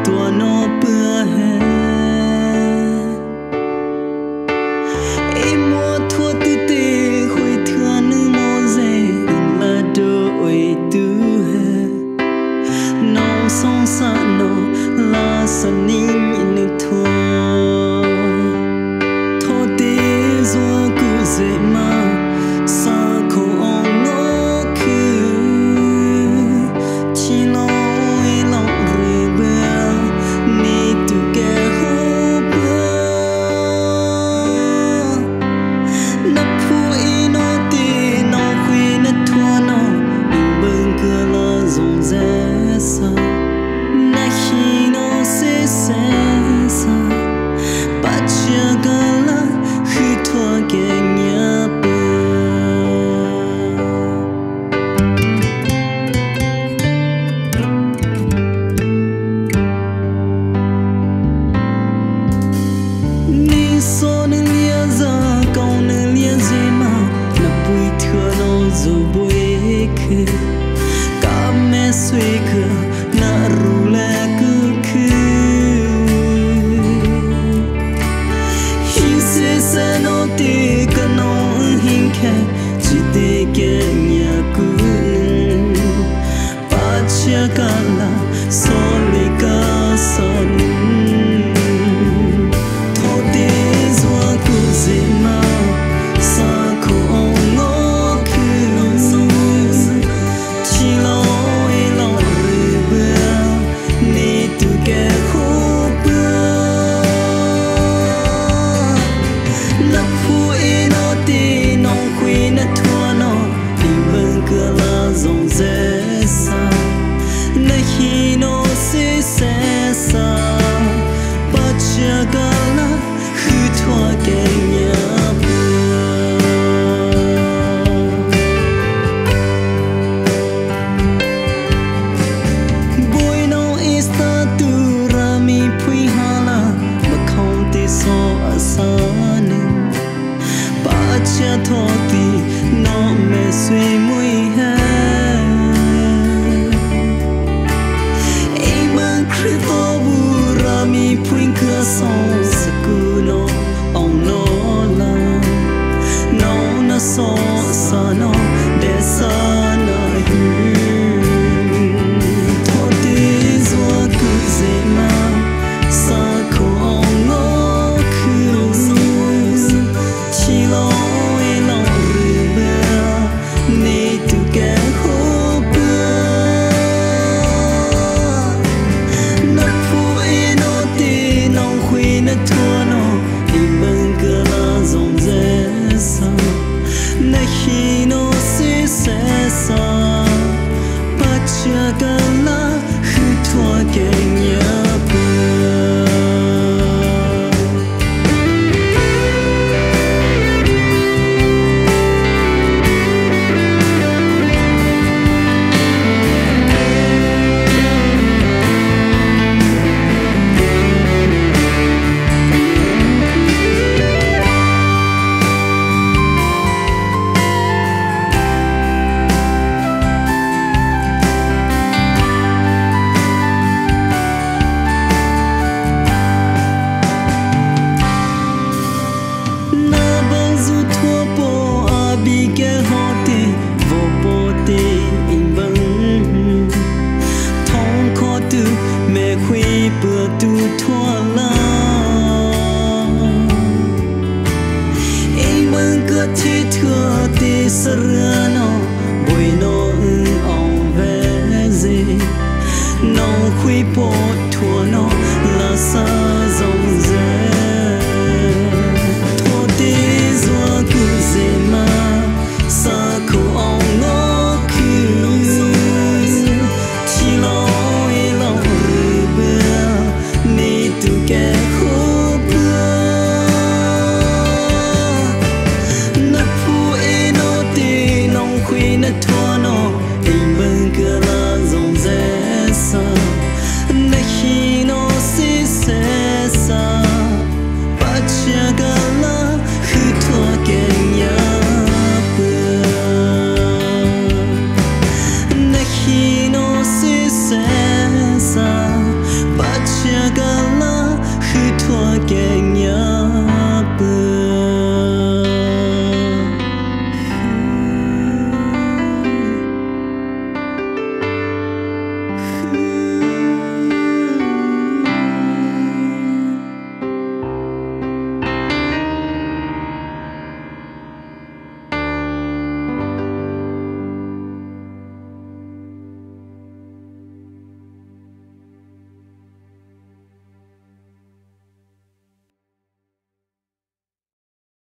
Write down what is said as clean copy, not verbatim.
tua nó bữa hè em mua thua tư tê hồi thưa nữ mô dê đừng là đôi tư hè nó song xa nó là sa ninh nữ thua thô tê dùa cụ dễ mà xa khổ ông ngô khứ chỉ lối lòng rơi bờ ni tu kẻ hô bờ nắp phu y nó tì nó khuy nét thua nó đừng bưng cửa là rộng rẽ xa nà khi nó sẽ xa bà chia gà là khi thua kẻ nhà bờ ni so nâng lia ra câu nâng lia dê mà là bùi thưa nó dù bùi khứ cả mẹ suy khứ nà rù lẹ cứ khứ hi xê xê nó tì cả nó hình khẽ chỉ tê kê nhà cú nâng bà chia cả là so lì cả so nâng thô tê dùa cụ dê mà xa khổ ông ngô khứ chỉ lối lòng rơi bờ ni tu kẻ khô bờ nắp phu y nó tì nong khuy nét thua nó đi bưng cửa là rộng rẽ xa nơi khi nó sẽ xa bà chia gà là khứ thua kẻ nhà bùi nó ista tu ra mi phui hà la mà không tì so ở xa nâng bà chia thọ tì nó mẹ suy mùi hè em ơn khứ to bu ra mi phui cửa song sa cu nó ông nó la nó na so sa nó để sa na hư thọ tì dùa cụ dễ mà xa khổ ông ngô khứ chỉ lối lòng rơi bờ ni tu kẻ hô bờ nắp phu y nó tì nong khuy nét thua nó đi bưng cửa là rộng rẽ xa nơi khi nó sẽ xa bà chia gà là khứ thua kẻ nhà bờ na bang du thua po a bi ke hote vô po te in bang thong kho tu mẹ khuy bữa tu thua la em bang cơ thi thưa te sơ nó bùi nó ông về gì nó khuy po thua nó là xa rộng rẽ thô tê dùa cụ dễ mà xa khổ ông ngô khứ chỉ lối lòng rơi bờ ni tu kẻ khô bờ nắp phu y nó tì nong khuy nét thua nó hình bưng cửa là rộng rẽ xa nơi khi nó sẽ qua keng